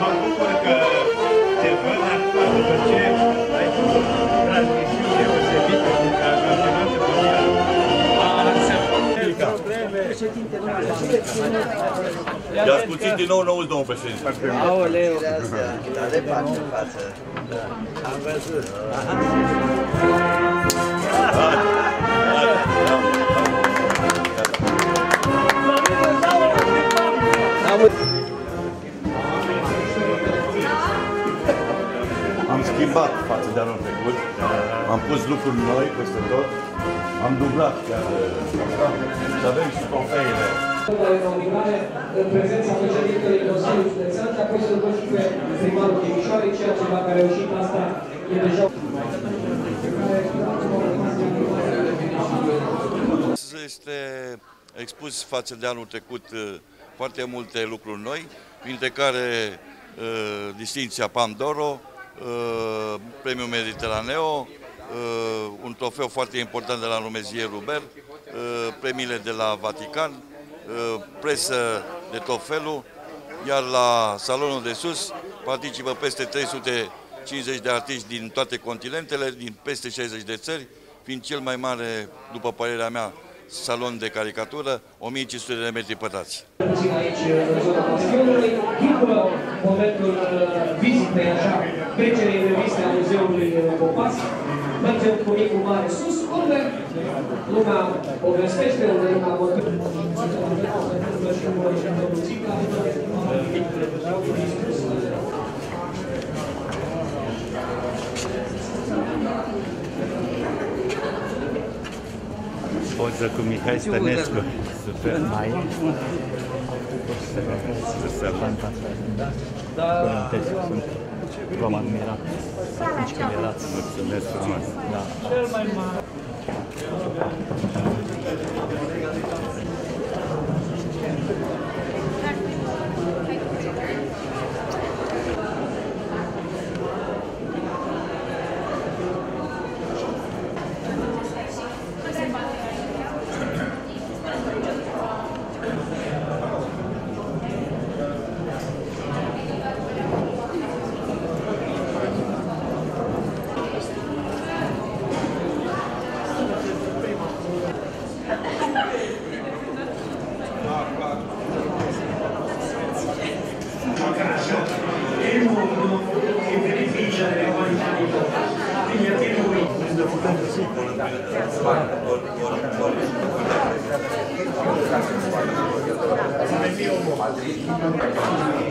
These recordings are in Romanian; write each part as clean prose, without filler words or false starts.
mă bucur că te văd acum după ce ai făcut transmisiuni deosebite din campionatul mondial. I-ați puțin din nou, n-auzi, domnul președinte. Aoleu! Dar de parte în față. Am văzut. Am schimbat față de anul trecut. Am pus lucruri noi peste tot. Am dublat chiar să avem și trofeile. La inaugurare, în prezența președintelui Consiliului Județean, și apoi să-l văd și pe primarul Timișoarei, ceea ce dacă a reușit asta e deja... Este expus față de anul trecut foarte multe lucruri noi, printre care distinția Palme d'Oro, premiul Mediteraneo, un trofeu foarte important de la Numezie Ruber, premiile de la Vatican, presă de tot felul, iar la salonul de sus participă peste 350 de artiști din toate continentele, din peste 60 de țări, fiind cel mai mare, după părerea mea, salon de caricatură, 1500 de metri pătrați. Puțin aici, în zona Bastionului, după momentul vizitei, așa, trecerii în reviste a Muzeului Popas, mergem cu micul mare sus, unde lumea povestește, unde lumea vorbă. Poză cu Mihai Stănescu. Super. V-am admirat atunci când erați. Mulțumesc frumos. Da. Cel mai mare.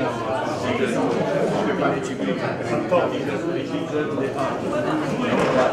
Participi în toate disciplinele de arte.